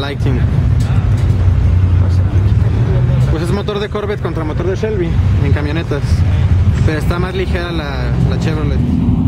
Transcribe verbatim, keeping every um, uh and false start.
Lightning. Pues es motor de Corvette contra motor de Shelby en camionetas, pero está más ligera la, la Chevrolet.